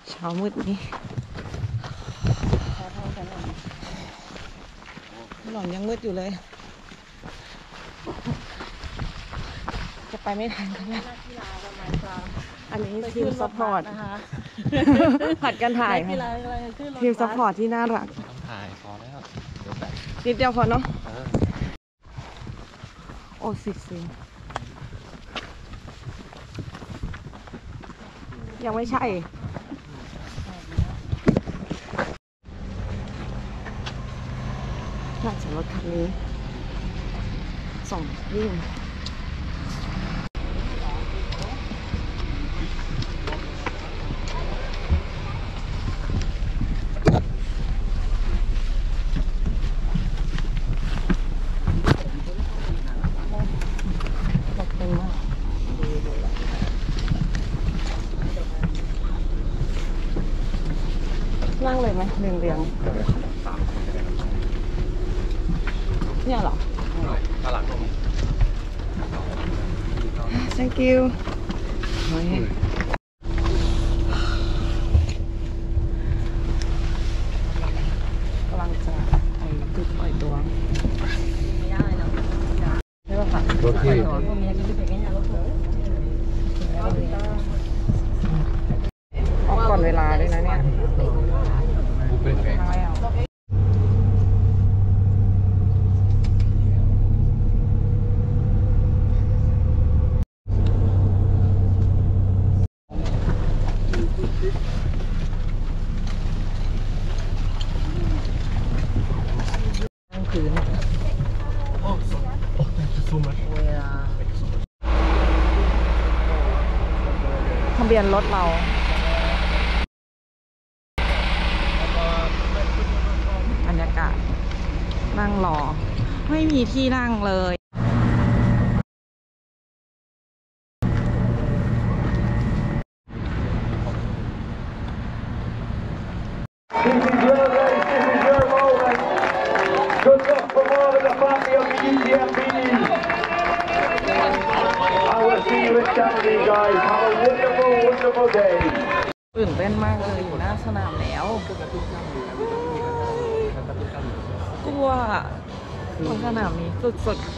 เช้ามืดนี้ถนนยังมืดอยู่เลยจะไปไม่ทันกันแล้วอันนี้ทีมซัพพอร์ตนะคะผัดกันถ่ายทีมซัพพอร์ตที่น่ารักต้องถ่ายพอแล้วเดี๋ยวแบบนิดเดียวพอเนาะโอ้สิยังไม่ใช่น่าจะรถคันนี้ส่งวิ่งนั่งเลยไหมเรียงเนี่ยเหรอข้างหลัง thank you กำลังจะไปจุดปล่อยตัวไม่ได้หรอกใช่ป่ะคะรถที่ออกก่อนเวลาด้วยนะเนี่ยทะเบียนรถเราบรรยากาศนั่งรอไม่มีที่นั่งเลยตื่นเต้นมากเลยอยู่หน้าสนามแล้วกลัวบนสนามนี้สุด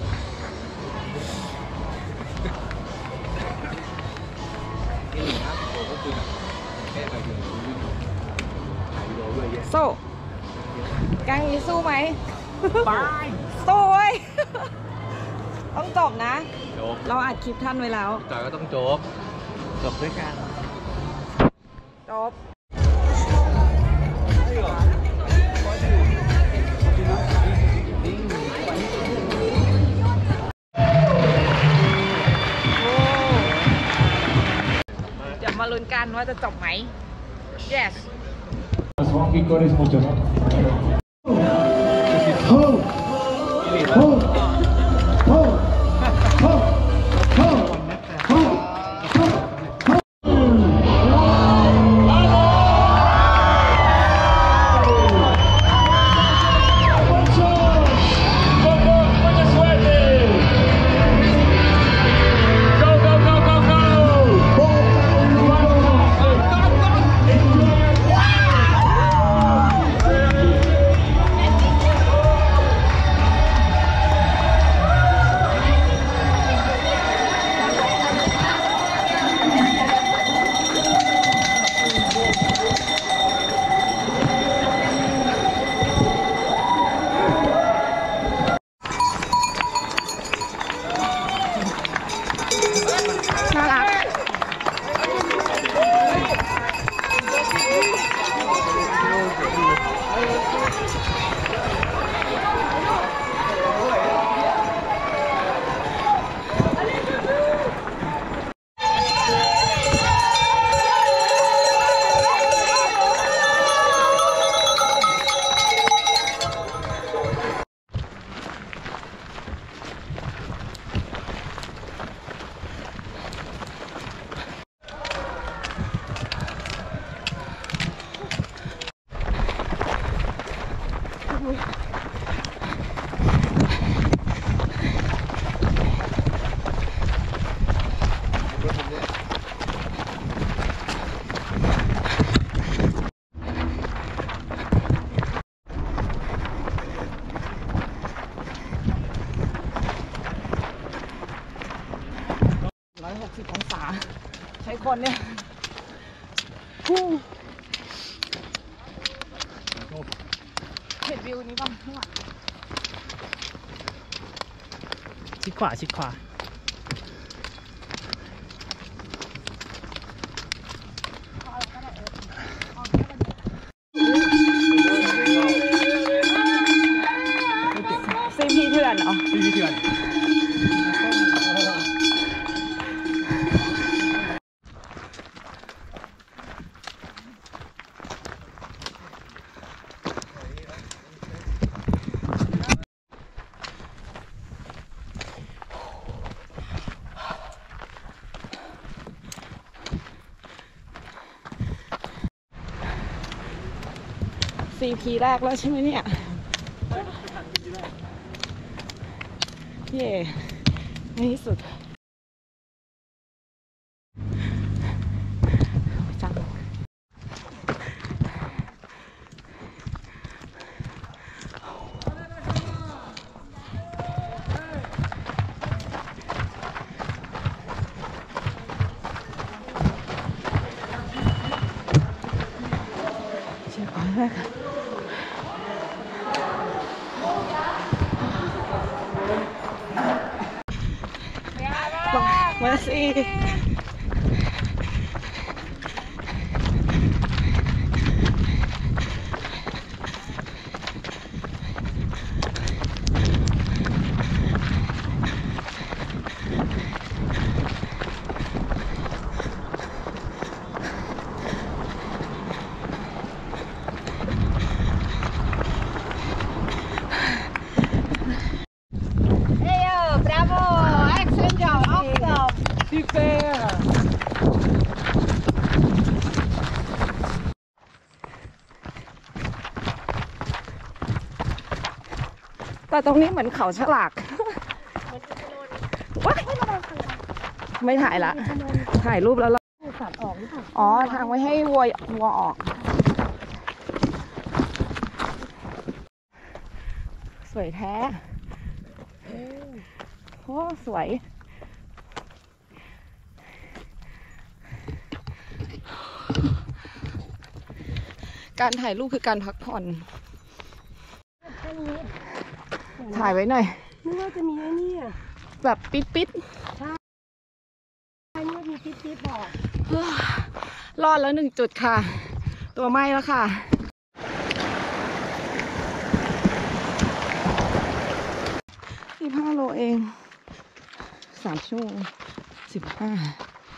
ๆโซ่กังนี้สู้ไหมสู้เว้ยต้องจบนะเราอัดคลิปท่านไว้แล้วจอยก็ต้องจบด้วยกันจบเดี๋ยวมาลุ้นกันว่าจะจบไหม yes ใช้คนเนี่ยฮู้เห็นวิวนี้ป่ะข้างหลังชิดขวาชิดขวาซีพีเถื่อนเหรอพี่เถื่อน CP แรกแล้วใช่ไหมเนี่ย เย่ในที่สุดจังเชื่อมากมาสิพี่เป้แต่ตรงนี้เหมือนเขาฉลากว้ายไม่ถ่ายละ ถ่ายรูปแล้วล่ะอ๋อ ทางไว้ให้วัวออก สวยแท้โอ้สวย การถ่ายรูปคือการพักผ่อน ถ่ายไว้หน่อยนึกว่าจะมีไอ้นี่อ่ะแบบปิดใช่นึกว่ามีปิ๊ดบอกรอดแล้ว1 จุดค่ะ ตัวไหม้แล้วค่ะ 15 โลเอง 3 ชั่วโมง 15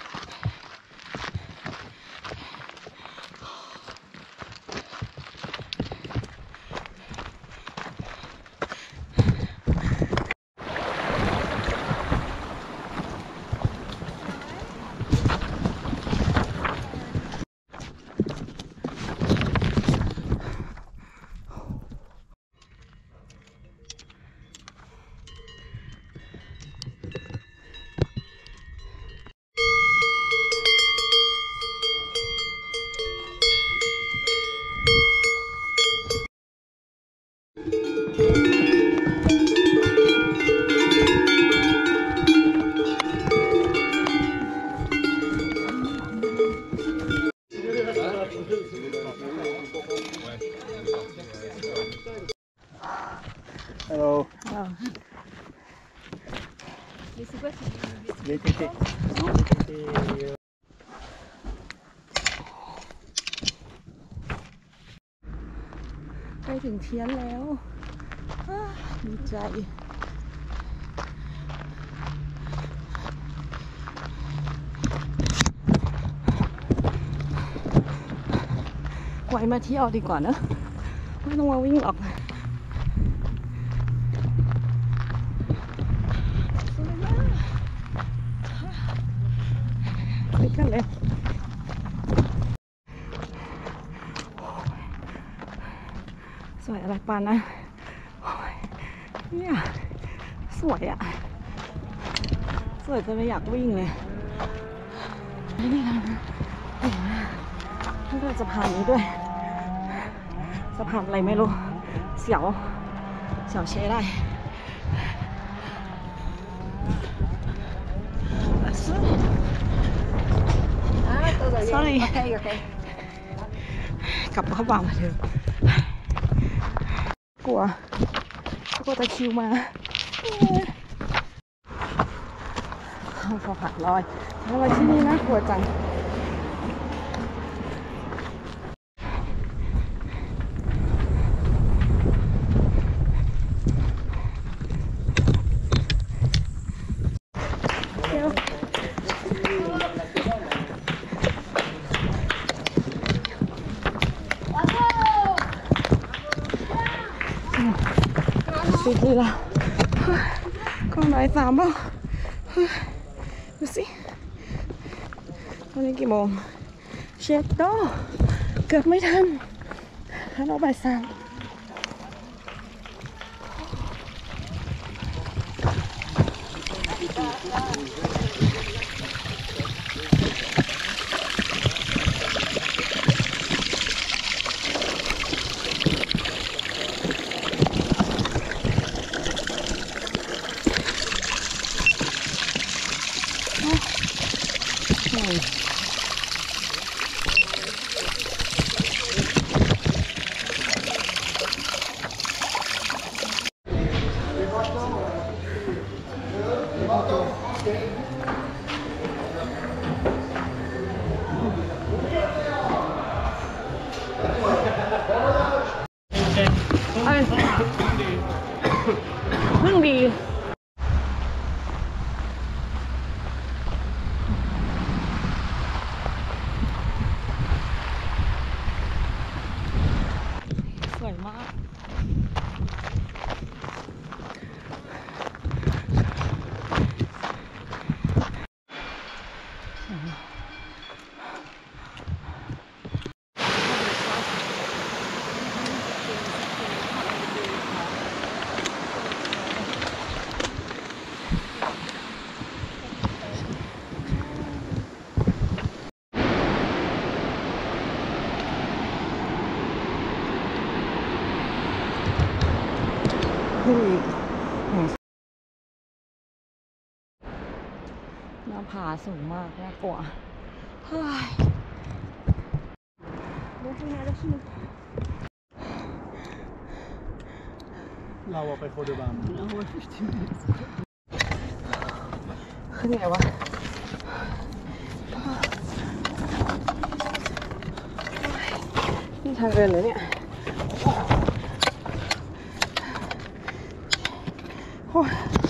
Hello. Yes, ไปถึงเทียนแล้วดีใจ ไว้มาเที่ยวดีกว่านะ ไม่ต้องมาวิ่งหรอกไปกันเลยสวยอะไรปานนะเนี่ยสวยอะสวยจนไม่อยากวิ่งเลยนี่นะนี่ด้วยสะพานนี้ด้วยสะพานอะไรไม่รู้เสียวเชได้ sorry Okay, okay. กลับเข้าฝั่งมาเถอะกลัวตะคริวมาพอผักลอยแล้วที่นี่น่ากลัวจังสิบเลยละก็บ่าย3แล้วดูสิวันนี้กี่โมงเช็ดโตเกือบไม่ทันถ้าเราบ่าย3เพิ่งดีสวยมากหน้าผาสูงมากน่ากลัวเฮ้ยเราไปโคเดบามขึ้นไงวะนี่ทางเดินเลยเนี่ยโอ้ย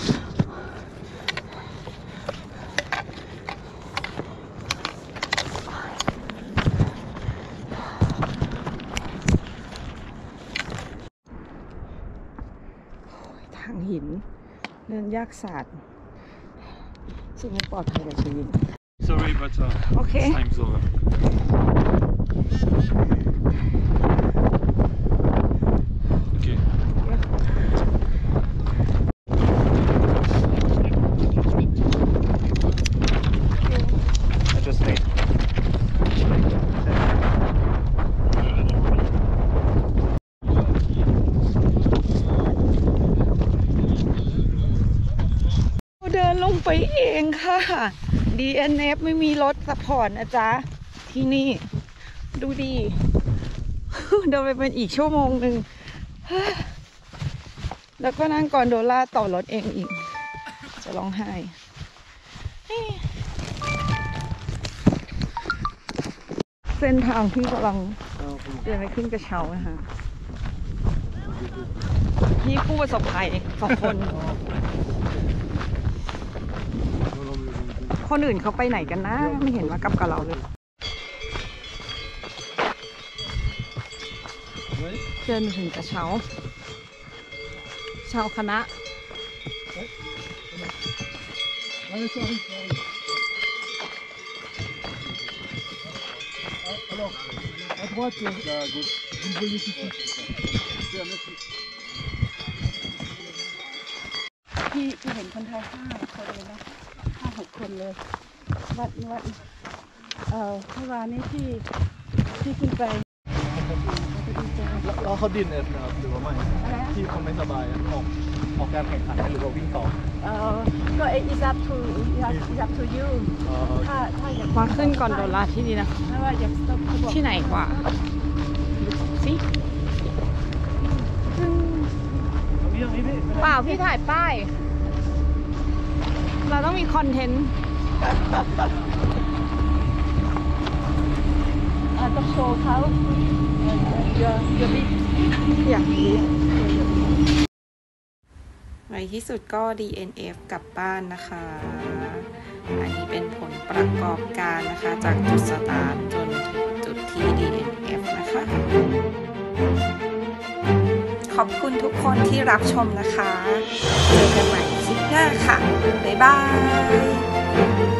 ทางหินเดินยากศาสตร์สิ่งไม่ปลอดภัยกับชีวิต Sorry but Okay. time's over Okay I just need เดินลงไปเองค่ะ DNF ไม่มีรถซัพพอร์ตนะจ๊ะที่นี่ดูดี เดินไปเป็นอีกชั่วโมงหนึ่งแล้วก็นั่งกอนโดล่าต่อรถเองอีกจะร้องไห้เส้นทางที่กำลังเดินไปขึ้นกระเช้านะคะพี่ผู้ประสบภัย2 คนคนอื่นเขาไปไหนกันนะไม่เห็นว่ากลับกับเราเลยเดินมาถึงกระเช้าชาวคณะพี่เห็นคนไทย5 คนเลยนะ5-6 คนเลยวัดเมื่อวานนี้ที่ขึ้นไปแล้วเขาดินเอฟนะครับหรือว่าไม่ที่เขาไม่สบายออกการแข่งขันหรือว่าวิ่งต่อก็ it's up to you ถ้าอยากมาขึ้นก่อนโดลาที่นี่นะถ้าว่าอยาก stop เขาบอกที่ไหนกว่าสิเปล่าพี่ถ่ายป้าย เราต้องมีคอนเทนต์ต้องโชว์เขาอย่าบิดอยากดีในที่สุดก็ DNF กลับบ้านนะคะ อันนี้เป็นผลประกอบการนะคะจากจุดสตาร์ทจนถึงจุดที่ DNF นะคะ ขอบคุณทุกคนที่รับชมนะคะ เจอกันใหม่คลิปหน้าค่ะ บ๊ายบาย